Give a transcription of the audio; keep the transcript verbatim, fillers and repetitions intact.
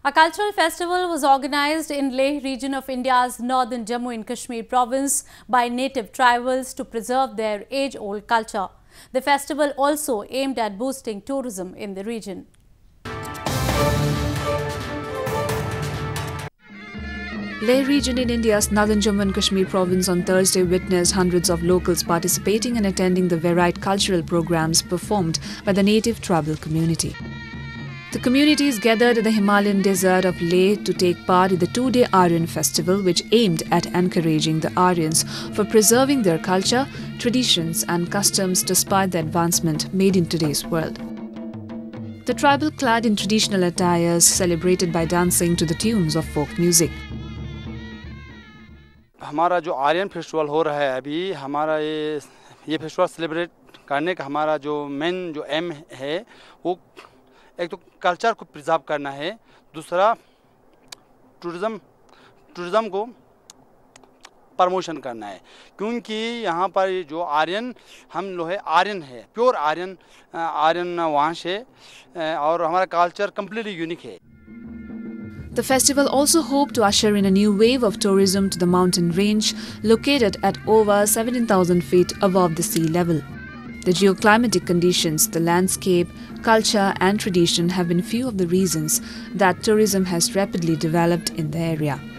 A cultural festival was organized in Leh region of India's northern Jammu and Kashmir province by native tribals to preserve their age-old culture. The festival also aimed at boosting tourism in the region. Leh region in India's northern Jammu and Kashmir province on Thursday witnessed hundreds of locals participating and attending the varied cultural programs performed by the native tribal community. The communities gathered in the Himalayan desert of Leh to take part in the two-day Aryan festival, which aimed at encouraging the Aryans for preserving their culture, traditions and customs despite the advancement made in today's world. The tribal clad in traditional attires celebrated by dancing to the tunes of folk music. हमारा जो Aryan festival हो रहा है अभी हमारा ये ये festival celebrate करने का हमारा जो मेन जो एम है वो एक तो कल्चर को प्रिजर्व करना है, दूसरा टूरिज़्म टूरिज़्म को प्रमोशन करना है, क्योंकि यहाँ पर जो आर्यन हम लोग है आर्यन है, प्योर आर्यन आर्यन वहाँ से और हमारा कल्चर कम्प्लीटली यूनिक है. The festival also hoped to usher in a new wave of tourism to the mountain range located at over seventeen thousand feet above the sea level. The geoclimatic conditions, the landscape, culture and tradition have been few of the reasons that tourism has rapidly developed in the area.